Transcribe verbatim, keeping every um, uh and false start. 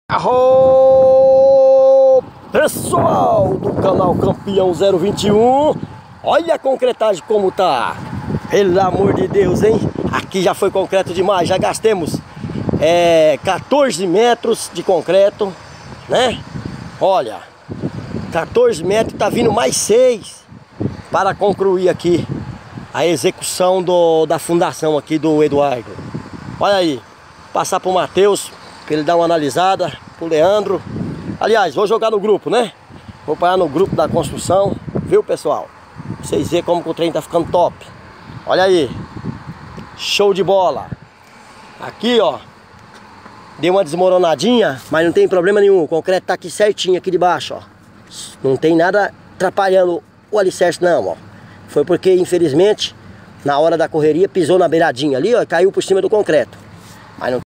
Arro! Pessoal do canal Campeão zero vinte e um, olha a concretagem como tá. Pelo amor de Deus, hein? Aqui já foi concreto demais, já gastemos é, quatorze metros de concreto, né? Olha, quatorze metros, tá vindo mais seis para concluir aqui a execução do, da fundação aqui do Eduardo. Olha aí, passar pro Matheus para ele dar uma analisada, pro Leandro. Aliás, vou jogar no grupo, né? Vou parar no grupo da construção, viu, pessoal? Vocês verem como que o trem tá ficando top. Olha aí, show de bola. Aqui, ó, deu uma desmoronadinha, mas não tem problema nenhum. O concreto tá aqui certinho, aqui de baixo, ó. Não tem nada atrapalhando o alicerce, não, ó. Foi porque, infelizmente, na hora da correria, pisou na beiradinha ali, ó, e caiu por cima do concreto. Mas não